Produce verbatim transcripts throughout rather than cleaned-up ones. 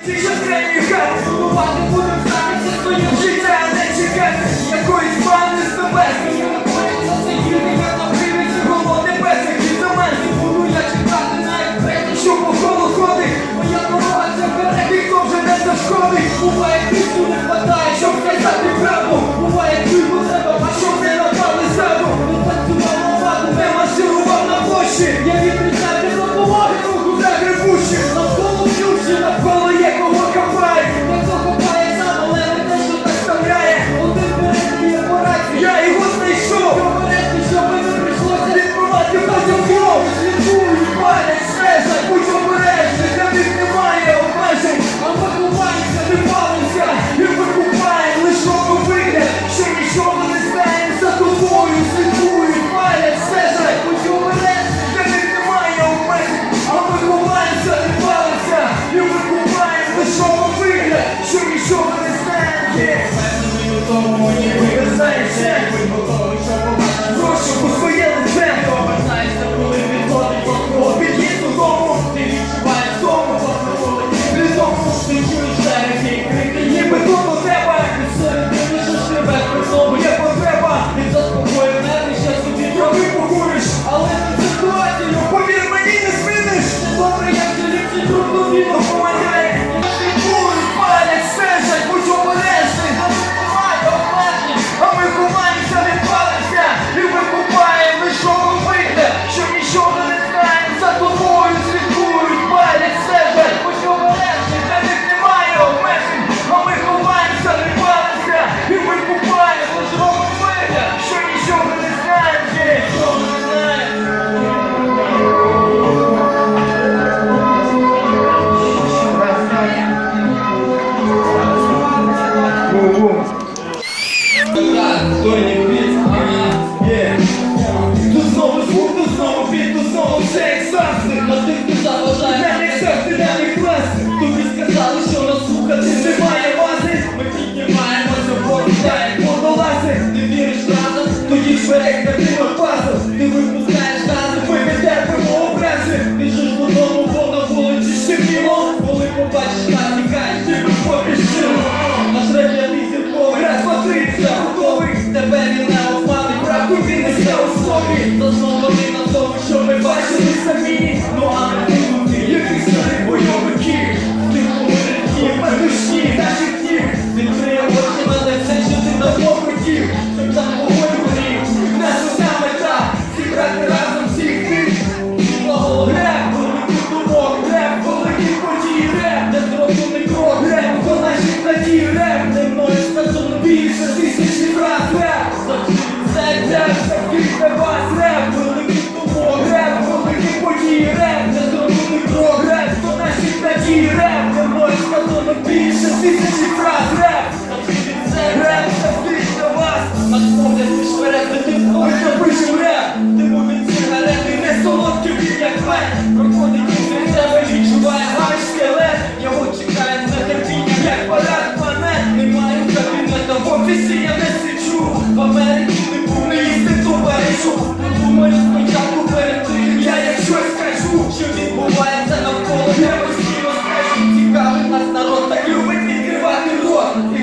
Ці шахрайні хати будувати будем самі, це своє життя, не чекати якоїсь пани з небес. Мені находиться це гірний, як на привиці голодний песик. І за мене буду я чекати на ефекті, що по колу ходить. Моя дорога це вперед, ніхто вже не зашкодить. Буває крісу не хватає, щоб сказати правду. Буває кріку треба, а щоб не напали ззаду. Не танцював владу, не марширував на площі. Я відрізняв від допомоги, руку за грибущі. Навколо ключі, навколо є кого копає. Ніхто копає сам, але не те, що так вставляє. Один перед є порації, я його знайшов. Говорити, щоб не прийшлося відбивати потім кров. Слідкують, палять, стежать, будь обережний. Для них немає обмежень, а ми ховаємося, не палимося. І викупаємо лиш робимо вигляд, що нічого не знаємо. За тобою слідкують, палять, стежать, будь обережний. Для них немає обмежень, а ми ховаємося, не палимося. І викупаємо лиш робимо вигляд, що нічого не знаємо. Впевнений у тому, ніби не знаєш, як ви готові, що побачиш гроші по своє лице. Ти обертаєшся, коли відходить вокруг. Під'їзд додому, ти відчуваєш тому, від тому, ти чуєш шерехи, крики, ніби тут у тебе. Ти всередині, що ж тебе при тому є потреба. Ти заспокоїв нерви, що собі трави покуриш. Але ти ситуацію, повір мені, не зміниш. Ти добре, як ти ліпший друг тобі допомагає. Слідкують, палять, стежать, будь обережний. А ми ховаємося, не палимося. І викупаємо лиш робимо вигляд, що нічого не знаємо. За тобою слідкують, палять, стежать, будь обережний. Для них немає обмежень, а ми ховаємося, не палимося. І викупаємо лиш робимо вигляд, що нічого не знаємо. Нічого не знаємо. Тут знову звук, тут знову біт, тут знову все як завжди. На тих, хто заважає, для них завжди, для них власне. Тобі сказали, що нас слухати немає бази. Ми піднімаємося, порушаємо, водолази. Ти віриш разом, тоді вперед, картина пазл. Ти випускаєш гази, ми не терпимо образи. Ти жиш додому, бо на вулиці щеміло. Коли побачиш нас, тікаєш, ти виходиш шило. Наш радіаний зірковий, раз, два, три, все готовий. Тебе він не обманить, правду він не все у слові. Заснований на тому, що ми бачили самі. Ну а не ти, який старий бойовиків. Ти помилків, на душі, наших днів. Відкриє очі мене все, що ти давно хотів. Щоб там вогонь горів. Наша вся мета зібрати разом всіх тих. Реп, великих думок, реп, великих подій, реп, де зроблений крок, реп, до наших надій, реп, де мною сказано більше тисячі фраз, реп, завжди це реп, завжди для вас, реп, великих думок, реп, великих подій, реп, де зроблений крок, реп, до наших надій, реп, де мною сказано більше тисячі фраз, реп, завжди це реп, завжди для вас, наш погляд лиш вперед, ми тим ми запишем реп, типу від сигарети, не солодкий він як мед, проходить від себе, відчуває гай скелет, його чекає з нетерпінням, як парад планет, немає кабінета, в офісі я не сиджу, в Америці не був, не їздив до Парижу, подумаю спочатку перед тим, я як щось скажу, що відбувається навколо, я постійно скажу, цікавий нас народ, так любить відкривати рот, і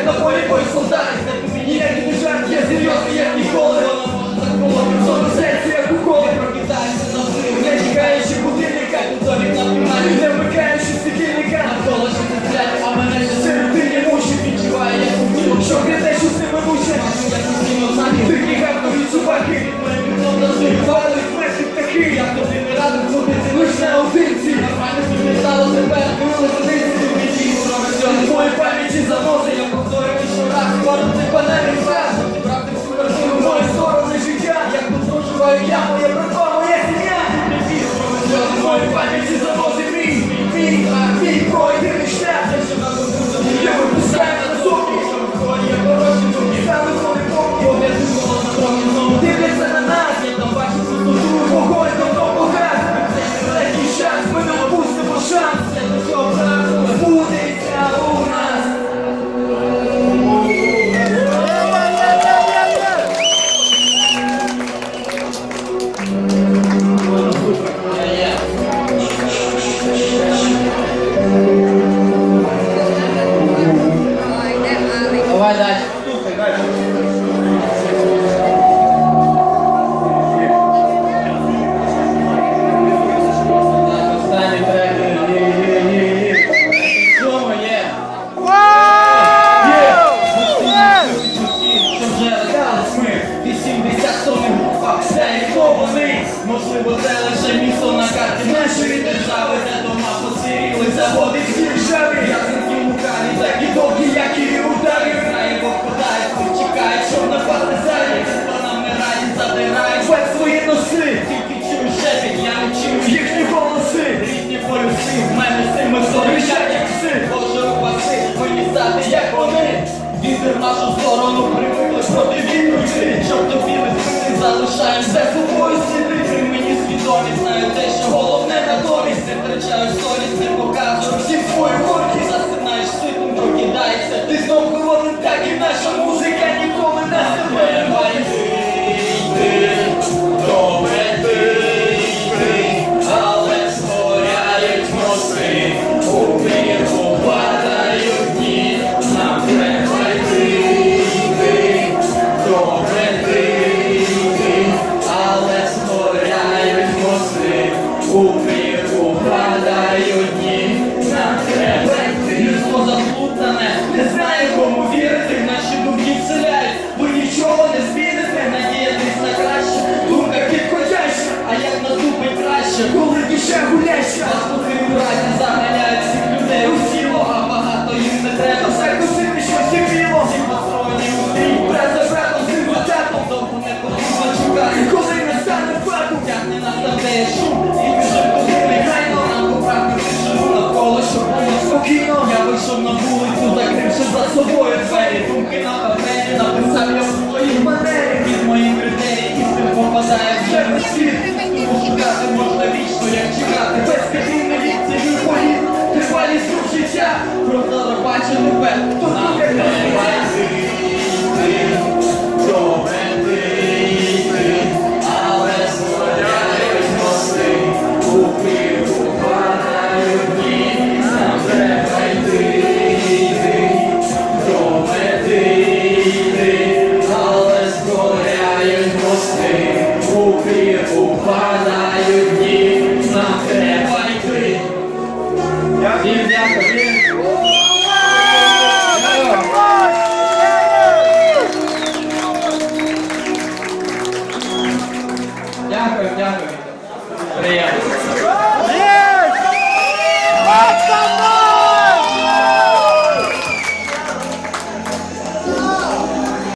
на полі бой солдати. Ніякий не жарт, я серйозний, як ніколи. Зону серця, як уколи. Прокидаєшся завжди, не чекаючи будильника. Підзорік на прийманні, не вмикаючи світильника. Навколо що це стріляти, а мене ще середині мучить. Відчуває, як у тіло, що гриде, що з ними мучить. Я постійно знаки, дикі гавкові собаки. Від мене вікном завжди падають мертві птахи. Я тобі не радив ходити лиш наодинці. Нормально собі стало тепер, вили водиці. Мої пам'яті заноси, я повторюю щораз. Варто панелі фраз, зібрати всю картину, мої сторони життя. Як тут проживаю я, моя братва, моя сім'я. Мої пам'яті заноси, мій, мій, мій пройдений шлях. Я випускаю на зубі, що виходять, я хороші думки. Там виходить помні, погляд голос на трохи знову дивляться на нас. Я там бачу пустоту, вогонь, давно погас. Легкий шанс, ми не опустимо шанс. Я до цього прагну, збудеться у нас. Давай дальше. Останній трек. Чому є? Що вже розстались ми? вісімдесят тонн групах, це і хто вони? Можливо, це лише місто на карті нашої держави, де дома поціріли, заводи всі ржаві. Я зників лукаві, такі довгі, як і удари. Грає, попадають, чекають, щоб напасти ззаді. Хто нам не раді, задирають весь свої носи. Тільки чую шепіт, я не чую їхні голоси. Рідні полюси, в мене з цими зорищать, як пси. Боже, упаси, мені стати, як вони. Вітер в нашу сторону привикли проти вітру. Щоб тобі відкрити, залишаєм все собою сліди. При мені свідомість, знаю те, що головне натомість. Не втрачаю совість, не показую всім свою гордість. Засинаєш ситом, прокидаєшся, ти знов холодним, так і наша музика ніколи не забуває. Добре ти, ти, але згоряють моси. У віру падають дні, нам треба йти. Добре ти, ти, але згоряють моси. У віру падають дні, нам треба йти. Місто заплутане, не знає, кому вірити. Наші думки вселяють, ви нічого не зміните. Надіятись на краще, думка підходяща. А як наступить краще, коли душа гуляща? Слухи у разі заганяють всіх людей у сіло, а багато їм не треба закусити щось і біло. Всі построєні у стрій, брат за братом, син за татом. Довго не потрібно чекати, коли не стане факту. Тягне нас там, де є шум, і біжим куди негайно. Нам поправки живу навколо, щоб було спокійно. Я вийшов на вулицю, закривши за собою двері. Думки на